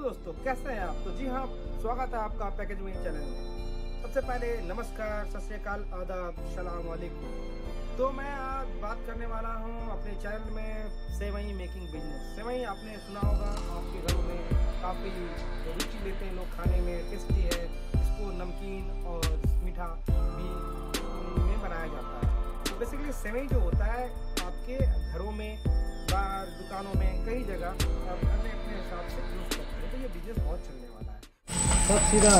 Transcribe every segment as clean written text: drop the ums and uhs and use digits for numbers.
दोस्तों, कैसे हैं आप? तो जी हाँ, स्वागत है आपका पैकेज में चैनल में। सबसे पहले नमस्कार, सत श्री अकाल, आदाब, सलाम वालेकुम। तो मैं आज बात करने वाला हूँ अपने चैनल में सेवई मेकिंग बिजनेस। सेवई आपने सुना होगा, आपके घरों में काफ़ी रुचि लेते हैं लोग खाने में, टेस्टी है। इसको नमकीन और मीठा भी में बनाया जाता है। तो बेसिकली सेवई जो होता है आपके घरों में, बाहर, दुकानों में, कई जगह आप अपने हिसाब से यूज करते हैं। तो ये बिजनेस बहुत चलने वाला है। सब सीधा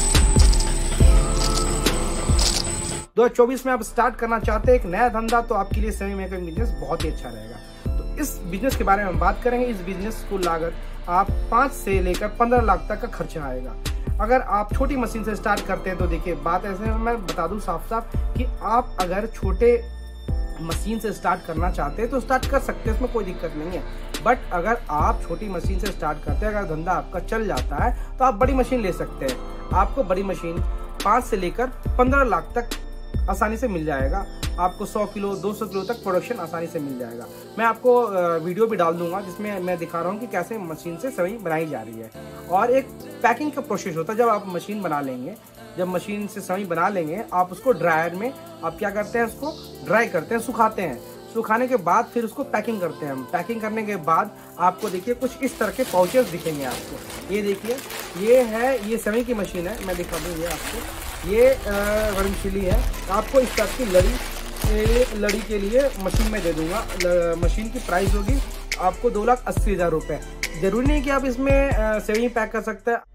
2024 में आप स्टार्ट करना चाहते हैं एक नया धंधा, तो आपके लिए सेवई मेकिंग बिजनेस बहुत ही अच्छा रहेगा। तो इस बिजनेस के बारे में हम बात करेंगे। इस बिजनेस को लागत आप 5 से लेकर 15 लाख तक का खर्चा आएगा। अगर आप छोटी मशीन से स्टार्ट करते हैं तो देखिए, बात ऐसे है, मैं बता दूं साफ साफ कि आप अगर छोटे मशीन से स्टार्ट करना चाहते हैं तो स्टार्ट कर सकते हैं, इसमें कोई दिक्कत नहीं है। बट अगर आप छोटी मशीन से स्टार्ट करते हैं, अगर धंधा आपका चल जाता है तो आप बड़ी मशीन ले सकते हैं। आपको बड़ी मशीन 5 से लेकर 15 लाख तक आसानी से मिल जाएगा। आपको 100 किलो 200 किलो तक प्रोडक्शन आसानी से मिल जाएगा। मैं आपको वीडियो भी डाल दूंगा जिसमें मैं दिखा रहा हूँ कि कैसे मशीन से सेवई बनाई जा रही है। और एक पैकिंग का प्रोसेस होता है। जब आप मशीन बना लेंगे, जब मशीन से सेवई बना लेंगे, आप उसको ड्रायर में आप क्या करते हैं, उसको ड्राई करते हैं, सुखाते हैं। सुखाने के बाद फिर उसको पैकिंग करते हैं हम। पैकिंग करने के बाद आपको देखिए कुछ इस तरह के पाउचेस दिखेंगे आपको। ये देखिए, ये सेवई की मशीन है, मैं दिखा दूँ ये आपको। ये वर्मशिली है। आपको इस तरह की लड़ी के लिए मशीन में दे दूंगा। मशीन की प्राइस होगी आपको 2,80,000 रुपये। जरूरी नहीं कि आप इसमें सेवई पैक कर सकते हैं।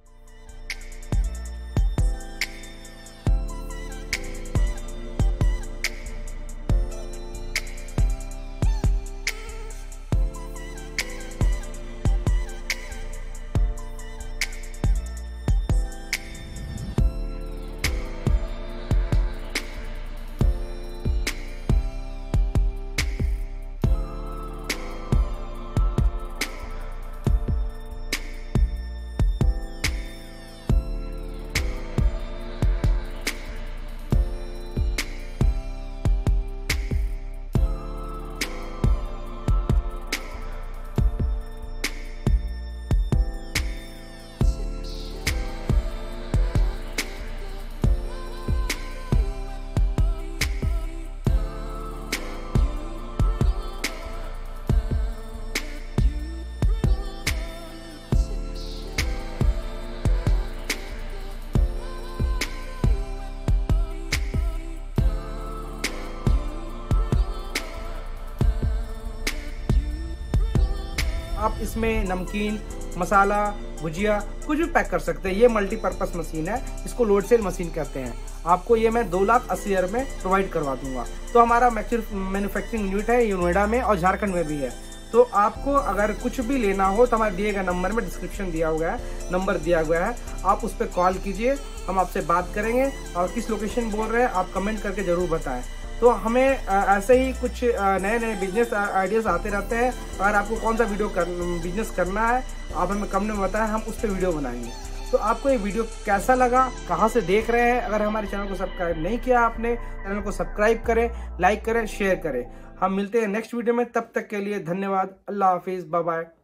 आप इसमें नमकीन, मसाला, भुजिया कुछ भी पैक कर सकते हैं। ये मल्टीपर्पस मशीन है, इसको लोड सेल मशीन कहते हैं। आपको ये मैं 2,80,000 में प्रोवाइड करवा दूंगा। तो हमारा मैन्युफैक्चरिंग यूनिट है, ये नोएडा में और झारखंड में भी है। तो आपको अगर कुछ भी लेना हो तो हमारे दिए गए नंबर में डिस्क्रिप्शन दिया हुआ है, नंबर दिया हुआ है, आप उस पर कॉल कीजिए, हम आपसे बात करेंगे। और किस लोकेशन बोल रहे हैं आप कमेंट करके जरूर बताएं। तो हमें ऐसे ही कुछ नए नए बिजनेस आइडियाज आते रहते हैं। अगर आपको कौन सा बिजनेस करना है आप हमें कमेंट में बताएं, हम उस पर वीडियो बनाएंगे। तो आपको ये वीडियो कैसा लगा, कहाँ से देख रहे हैं? अगर हमारे चैनल को सब्सक्राइब नहीं किया आपने, चैनल को सब्सक्राइब करें, लाइक करें, शेयर करें। हम मिलते हैं नेक्स्ट वीडियो में। तब तक के लिए धन्यवाद। अल्लाह हाफिज़, बाय बाय।